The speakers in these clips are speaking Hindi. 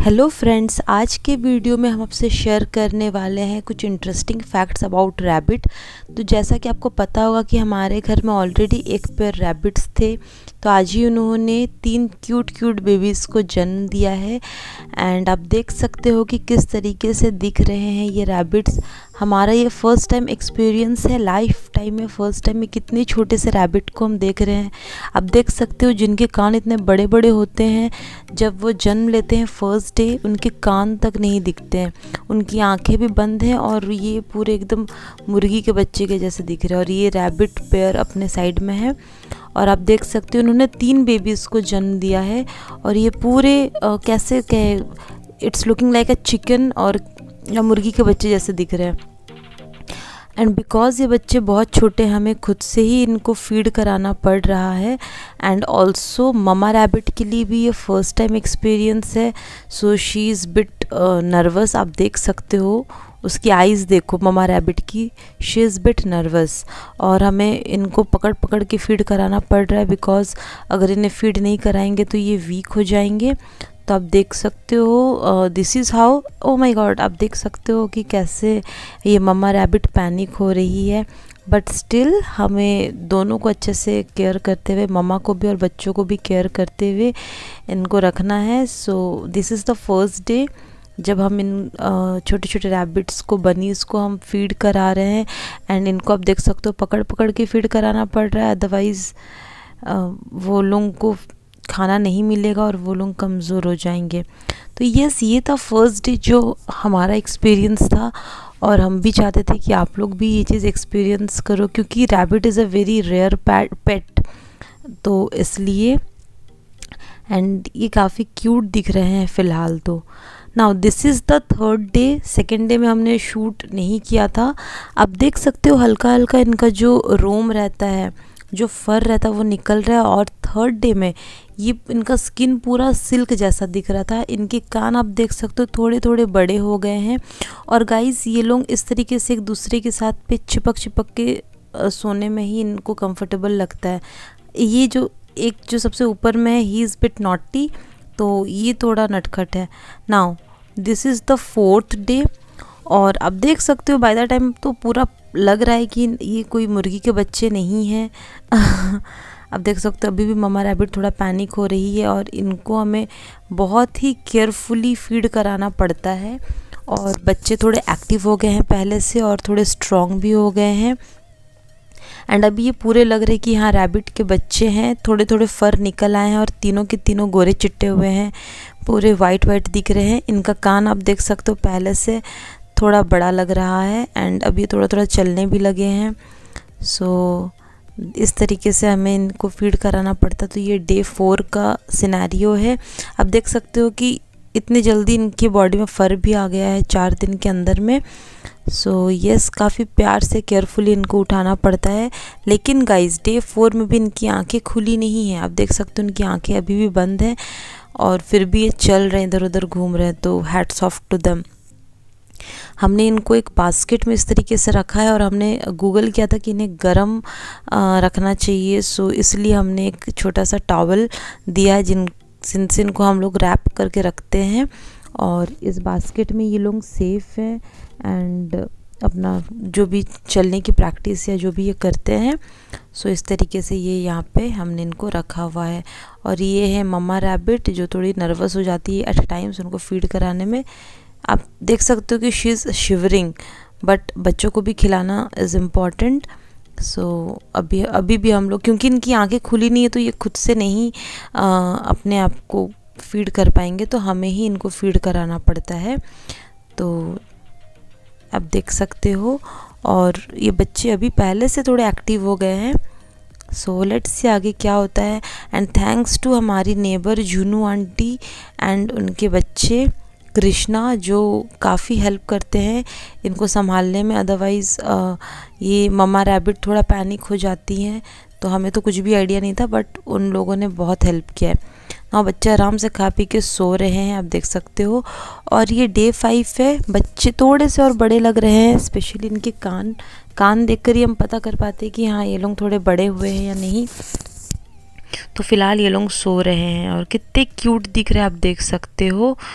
हेलो फ्रेंड्स, आज के वीडियो में हम आपसे शेयर करने वाले हैं कुछ इंटरेस्टिंग फैक्ट्स अबाउट रैबिट। तो जैसा कि आपको पता होगा कि हमारे घर में ऑलरेडी एक पेयर रैबिट्स थे, तो आज ही उन्होंने 3 क्यूट बेबीज़ को जन्म दिया है। एंड आप देख सकते हो कि किस तरीके से दिख रहे हैं ये रैबिट्स। हमारा ये फर्स्ट टाइम एक्सपीरियंस है, लाइफ टाइम में फर्स्ट टाइम में कितने छोटे से रैबिट को हम देख रहे हैं। आप देख सकते हो जिनके कान इतने बड़े बड़े होते हैं, जब वो जन्म लेते हैं फर्स्ट डे उनके कान तक नहीं दिखते हैं, उनकी आंखें भी बंद हैं और ये पूरे एकदम मुर्गी के बच्चे के जैसे दिख रहे हैं। और ये रैबिट पेयर अपने साइड में है और आप देख सकते हो उन्होंने 3 बेबीज़ को जन्म दिया है। और ये पूरे कैसे कहे, it's looking like a chicken और मुर्गी के बच्चे जैसे दिख रहे हैं। एंड बिकॉज़ ये बच्चे बहुत छोटे हैं, हमें खुद से ही इनको फीड कराना पड़ रहा है। एंड ऑल्सो ममा रैबिट के लिए भी ये फर्स्ट टाइम एक्सपीरियंस है, so she is bit nervous. आप देख सकते हो उसकी आइज़ देखो ममा रैबिट की, शी इज़ बिट नर्वस। और हमें इनको पकड़ पकड़ के फीड कराना पड़ रहा है, बिकॉज़ अगर इन्हें फीड नहीं कराएंगे तो ये वीक हो जाएंगे। तो आप देख सकते हो this is how, oh my God, आप देख सकते हो कि कैसे ये मम्मा रैबिट पैनिक हो रही है। बट स्टिल हमें दोनों को अच्छे से केयर करते हुए, मम्मा को भी और बच्चों को भी केयर करते हुए इनको रखना है। So this is the first day जब हम इन छोटे छोटे रैबिट्स को, बनीज़ को हम फीड करा रहे हैं। एंड इनको आप देख सकते हो पकड़ पकड़ के फीड कराना पड़ रहा है, अदरवाइज़ वो लोगों को खाना नहीं मिलेगा और वो लोग कमज़ोर हो जाएंगे। तो यस, ये था फर्स्ट डे जो हमारा एक्सपीरियंस था और हम भी चाहते थे कि आप लोग भी ये चीज़ एक्सपीरियंस करो, क्योंकि rabbit is a very rare pet, तो इसलिए। एंड ये काफ़ी क्यूट दिख रहे हैं फ़िलहाल तो। Now this is the third day. Second day में हमने शूट नहीं किया था। आप देख सकते हो हल्का हल्का इनका जो रोम रहता है, जो फर रहता है वो निकल रहा है। और थर्ड डे में ये इनका स्किन पूरा सिल्क जैसा दिख रहा था। इनके कान आप देख सकते हो थोड़े थोड़े बड़े हो गए हैं। और गाइस, ये लोग इस तरीके से एक दूसरे के साथ पे चिपक के सोने में ही इनको कंफर्टेबल लगता है। ये जो सबसे ऊपर में है, ही इज़ बिट नॉटी, तो ये थोड़ा नटखट है। Now this is the fourth day और अब देख सकते हो बाय द टाइम तो पूरा लग रहा है कि ये कोई मुर्गी के बच्चे नहीं हैं। अब देख सकते हो अभी भी मम्मा रैबिट थोड़ा पैनिक हो रही है और इनको हमें बहुत ही केयरफुली फीड कराना पड़ता है। और बच्चे थोड़े एक्टिव हो गए हैं पहले से और थोड़े स्ट्रॉन्ग भी हो गए हैं। एंड अभी ये पूरे लग रहे कि हाँ रैबिट के बच्चे हैं। थोड़े थोड़े फर निकल आए हैं और तीनों के तीनों गोरे चिट्टे हुए हैं, पूरे वाइट दिख रहे हैं। इनका कान आप देख सकते हो पहले से थोड़ा बड़ा लग रहा है एंड अभी थोड़ा थोड़ा चलने भी लगे हैं। सो इस तरीके से हमें इनको फीड कराना पड़ता। तो ये डे 4 का सिनेरियो है। आप देख सकते हो कि इतनी जल्दी इनकी बॉडी में फ़र भी आ गया है 4 दिन के अंदर में। सो यस, काफ़ी प्यार से केयरफुली इनको उठाना पड़ता है। लेकिन गाइस, डे 4 में भी इनकी आंखें खुली नहीं हैं। आप देख सकते हो इनकी आंखें अभी भी बंद हैं और फिर भी ये चल रहे हैं, इधर उधर घूम रहे हैं। तो हैट्स ऑफ टू देम। हमने इनको एक बास्केट में इस तरीके से रखा है और हमने गूगल किया था कि इन्हें गर्म रखना चाहिए। सो इसलिए हमने एक छोटा सा टॉवल दिया है जिनसे इनको हम लोग रैप करके रखते हैं। और इस बास्केट में ये लोग सेफ़ हैं एंड अपना जो भी चलने की प्रैक्टिस या जो भी ये करते हैं, सो इस तरीके से ये यहाँ पे हमने इनको रखा हुआ है। और ये है मम्मा रैबिट जो थोड़ी नर्वस हो जाती है एट टाइम्स उनको फीड कराने में। आप देख सकते हो कि शी इज़ शिवरिंग, बट बच्चों को भी खिलाना इज़ इम्पॉर्टेंट। सो अभी भी हम लोग, क्योंकि इनकी आंखें खुली नहीं है तो ये खुद से नहीं अपने आप को फीड कर पाएंगे, तो हमें ही इनको फीड कराना पड़ता है। तो आप देख सकते हो और ये बच्चे अभी पहले से थोड़े एक्टिव हो गए हैं। सो लेट्स से आगे क्या होता है। एंड थैंक्स टू हमारी नेबर जुनू आंटी एंड उनके बच्चे कृष्णा, जो काफ़ी हेल्प करते हैं इनको संभालने में। अदरवाइज़ ये मम्मा रैबिट थोड़ा पैनिक हो जाती हैं, तो हमें तो कुछ भी आइडिया नहीं था, बट उन लोगों ने बहुत हेल्प किया है। हाँ, बच्चे आराम से खा पी के सो रहे हैं, आप देख सकते हो। और ये डे 5 है। बच्चे थोड़े से और बड़े लग रहे हैं, स्पेशली इनके कान देखकर ही हम पता कर पाते हैं कि हाँ ये लोग थोड़े बड़े हुए हैं या नहीं। तो फ़िलहाल ये लोग सो रहे हैं और कितने क्यूट दिख रहे हैं आप देख सकते हो।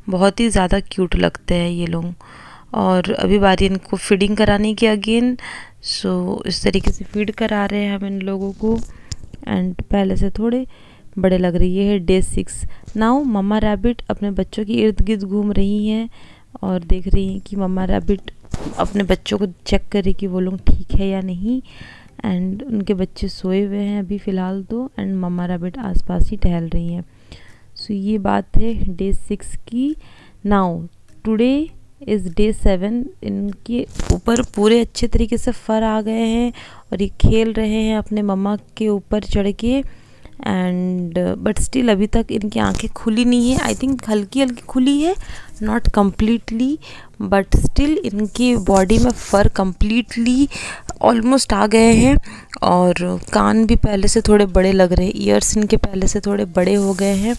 बहुत ही ज़्यादा क्यूट लगते हैं ये लोग। और अभी बारी इनको फीडिंग कराने की अगेन। सो इस तरीके से फीड करा रहे हैं हम इन लोगों को। एंड पहले से थोड़े बड़े लग रही है। डे 6 नाउ मम्मा रैबिट अपने बच्चों के इर्द गिर्द घूम रही हैं और देख रही हैं कि मम्मा रैबिट अपने बच्चों को चेक करे कि वो लोग ठीक है या नहीं। एंड उनके बच्चे सोए हुए हैं अभी फ़िलहाल तो। एंड मम्मा रैबिट आसपास ही टहल रही हैं। सो ये बात है डे 6 की। Now today is day 7। इनके ऊपर पूरे अच्छे तरीके से फर आ गए हैं और ये खेल रहे हैं अपने मम्मा के ऊपर चढ़ के। एंड बट स्टिल अभी तक इनकी आंखें खुली नहीं है। आई थिंक हल्की हल्की खुली है, नॉट कम्प्लीटली, बट स्टिल इनकी बॉडी में फ़र कम्प्लीटली ऑलमोस्ट आ गए हैं। और कान भी पहले से थोड़े बड़े लग रहे हैं, ईयर्स इनके पहले से थोड़े बड़े हो गए हैं।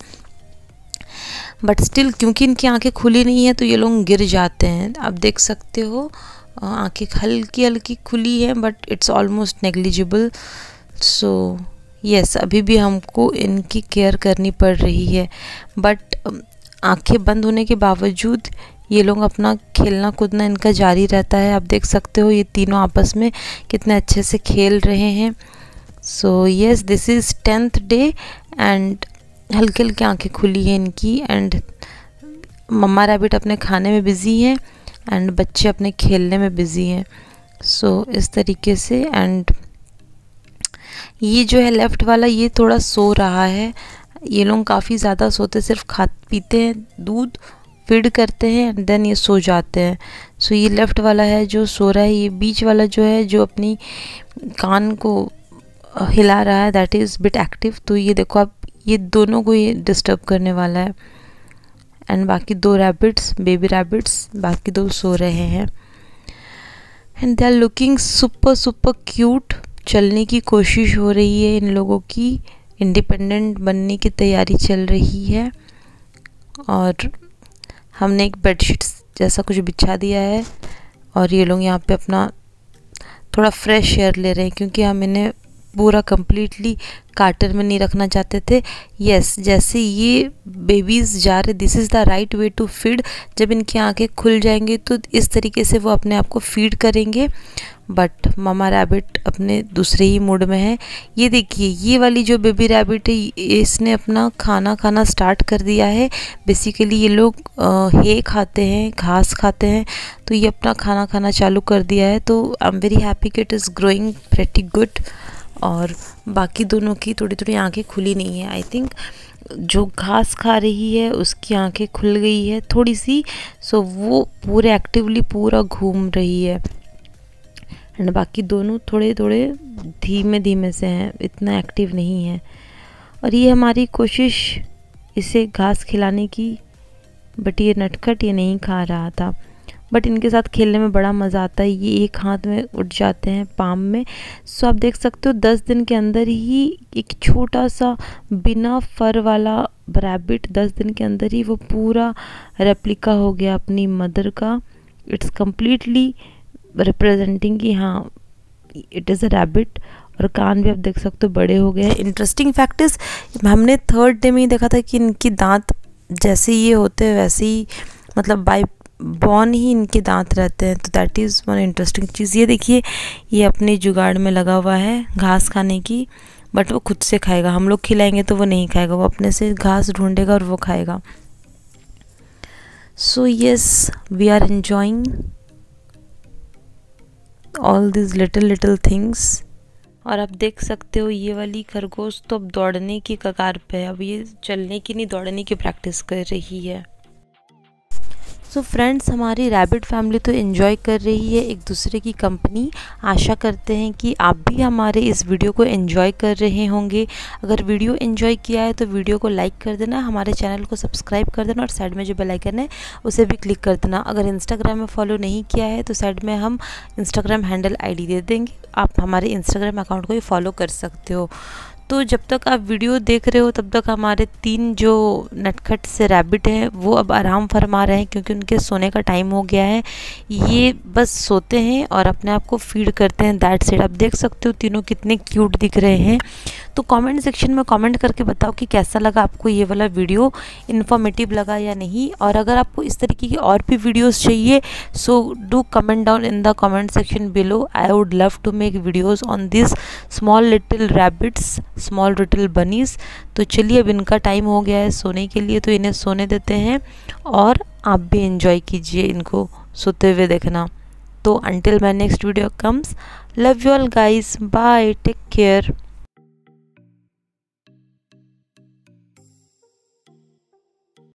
बट स्टिल क्योंकि इनकी आंखें खुली नहीं है तो ये लोग गिर जाते हैं। आप देख सकते हो आंखें हल्की हल्की खुली है but it's almost negligible. So yes, अभी भी हमको इनकी केयर करनी पड़ रही है। बट आंखें बंद होने के बावजूद ये लोग अपना खेलना कूदना इनका जारी रहता है। आप देख सकते हो ये तीनों आपस में कितने अच्छे से खेल रहे हैं। So yes, this is 10th day and हल्की हल्की आंखें खुली हैं इनकी। एंड मम्मा रैबिट अपने खाने में बिज़ी हैं एंड बच्चे अपने खेलने में बिज़ी हैं। सो इस तरीके से। एंड ये जो है लेफ़्ट वाला ये थोड़ा सो रहा है। ये लोग काफ़ी ज़्यादा सोते, सिर्फ खा पीते हैं दूध, फीड करते हैं एंड देन ये सो जाते हैं। सो ये लेफ़्ट वाला है जो सो रहा है। ये बीच वाला जो है जो अपनी कान को हिला रहा है, दैट इज़ बिट एक्टिव। तो ये देखो आप, ये दोनों को ये डिस्टर्ब करने वाला है। एंड बाकी 2 रैबिट्स, बेबी रैबिट्स, बाकी 2 सो रहे हैं। And they are looking super super cute. चलने की कोशिश हो रही है इन लोगों की, इंडिपेंडेंट बनने की तैयारी चल रही है। और हमने एक बेडशीट जैसा कुछ बिछा दिया है और ये लोग यहाँ पे अपना थोड़ा फ्रेश एयर ले रहे हैं क्योंकि हम इन्हें पूरा कम्प्लीटली कार्टर में नहीं रखना चाहते थे। यस, जैसे ये बेबीज़ जा रहे, this is the right way to feed. जब इनकी आंखें खुल जाएंगी तो इस तरीके से वो अपने आप को फीड करेंगे। बट मम्मा रैबिट अपने दूसरे ही मूड में है। ये देखिए, ये वाली जो बेबी रैबिट है इसने अपना खाना खाना स्टार्ट कर दिया है। बेसिकली ये लोग हे खाते हैं, घास खाते हैं, तो ये अपना खाना खाना चालू कर दिया है। तो आई एम वेरी हैप्पी कि it is growing pretty good. और बाकी दोनों की थोड़ी थोड़ी आंखें खुली नहीं है। आई थिंक जो घास खा रही है उसकी आंखें खुल गई है थोड़ी सी। सो वो पूरे एक्टिवली पूरा घूम रही है। एंड बाकी दोनों थोड़े थोड़े धीमे धीमे से हैं, इतना एक्टिव नहीं है। और ये हमारी कोशिश इसे घास खिलाने की, बट ये नटखट ये नहीं खा रहा था। बट इनके साथ खेलने में बड़ा मज़ा आता है। ये एक हाथ में उठ जाते हैं, पाम में। सो आप देख सकते हो 10 दिन के अंदर ही एक छोटा सा बिना फर वाला रैबिट 10 दिन के अंदर ही वो पूरा रेप्लिका हो गया अपनी मदर का। इट्स कम्प्लीटली रिप्रेजेंटिंग कि हाँ इट इज़ अ रैबिट। और कान भी आप देख सकते हो बड़े हो गए हैं। इंटरेस्टिंग फैक्ट इज़, हमने 3rd डे में ही देखा था कि इनके दांत जैसे ये होते हैं वैसे ही, मतलब बाय बॉर्न ही इनके दांत रहते हैं। तो दैट इज़ वन इंटरेस्टिंग चीज़। ये देखिए, ये अपने जुगाड़ में लगा हुआ है घास खाने की, बट वो खुद से खाएगा। हम लोग खिलाएंगे तो वो नहीं खाएगा, वो अपने से घास ढूंढेगा और वो खाएगा। So yes, we are enjoying all this little things. और आप देख सकते हो ये वाली खरगोश तो अब दौड़ने की कगार पे है। अब ये चलने की नहीं, दौड़ने की प्रैक्टिस कर रही है। सो फ्रेंड्स, हमारी रैबिट फैमिली तो एंजॉय कर रही है एक दूसरे की कंपनी। आशा करते हैं कि आप भी हमारे इस वीडियो को एंजॉय कर रहे होंगे। अगर वीडियो एंजॉय किया है तो वीडियो को लाइक कर देना, हमारे चैनल को सब्सक्राइब कर देना और साइड में जो बेल आइकन है उसे भी क्लिक कर देना। अगर इंस्टाग्राम में फॉलो नहीं किया है तो साइड में हम इंस्टाग्राम हैंडल ID दे देंगे, आप हमारे इंस्टाग्राम अकाउंट को भी फॉलो कर सकते हो। तो जब तक आप वीडियो देख रहे हो तब तक हमारे 3 जो नटखट से रैबिट हैं वो अब आराम फरमा रहे हैं, क्योंकि उनके सोने का टाइम हो गया है। ये बस सोते हैं और अपने आप को फीड करते हैं, दैट्स इट। आप देख सकते हो तीनों कितने क्यूट दिख रहे हैं। तो कमेंट सेक्शन में कमेंट करके बताओ कि कैसा लगा आपको ये वाला वीडियो, इन्फॉर्मेटिव लगा या नहीं। और अगर आपको इस तरीके की और भी वीडियोस चाहिए, so do comment down in the comment section below. I would love to make videos on this small little rabbits, small little bunnies. तो चलिए अब इनका टाइम हो गया है सोने के लिए, तो इन्हें सोने देते हैं और आप भी एंजॉय कीजिए इनको सोते हुए देखना। तो until my next video comes, love you all guys, bye, take care.